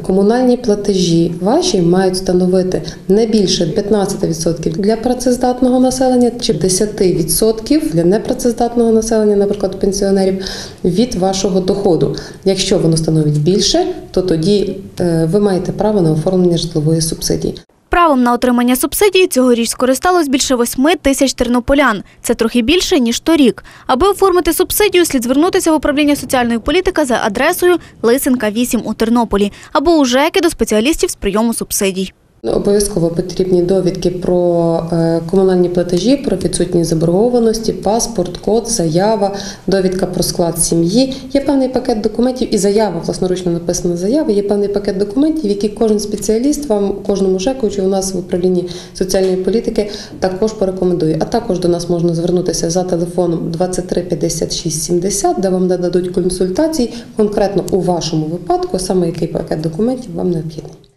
Комунальні платежі ваші мають становити не більше 15% для працездатного населення чи 10% для непрацездатного населення, наприклад, пенсіонерів, від вашого доходу. Якщо воно становить більше, то тоді ви маєте право на оформлення житлової субсидії. Правом на отримання субсидії цьогоріч скористалось більше 8 тисяч тернополян. Це трохи більше, ніж торік. Аби оформити субсидію, слід звернутися в управління соціальної політики за адресою Лисенка, 8 у Тернополі або у ЖЕКи до спеціалістів з прийому субсидій. Обов'язково потрібні довідки про комунальні платежі, про відсутність заборгованості, паспорт, код, заява, довідка про склад сім'ї. Є певний пакет документів і заява, власноручно написана заява, є певний пакет документів, які кожен спеціаліст вам, кожному ЖЕКу, чи у нас в управлінні соціальної політики також порекомендує. А також до нас можна звернутися за телефоном 23 56 70, де вам нададуть консультації конкретно у вашому випадку, саме який пакет документів вам необхідний.